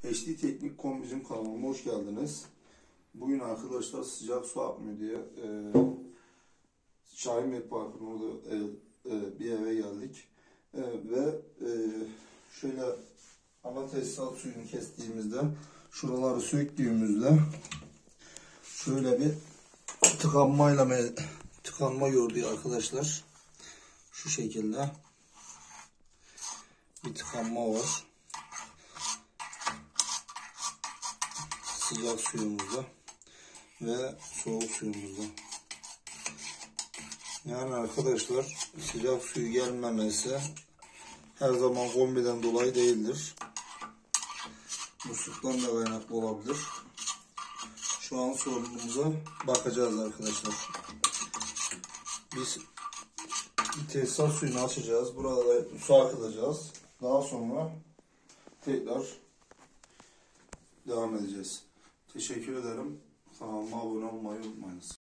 HD Teknik.com bizim kanalıma hoş geldiniz. Bugün arkadaşlar sıcak su akmıyor diye Şahin Bey Parkı'nın orada bir eve geldik. Ve şöyle ana tesisat suyunu kestiğimizde, şuraları söktüğümüzde şöyle bir tıkanma gördük arkadaşlar. Şu şekilde bir tıkanma var. Sıcak suyumuzda ve soğuk suyumuzda. Yani arkadaşlar sıcak suyu gelmemesi her zaman kombiden dolayı değildir. Musluktan da kaynaklı olabilir. Şu an sorunumuza bakacağız arkadaşlar. Biz tesisat suyunu açacağız. Burada su akıtacağız. Daha sonra tekrar devam edeceğiz. Teşekkür ederim. Kanalıma abone olmayı unutmayınız.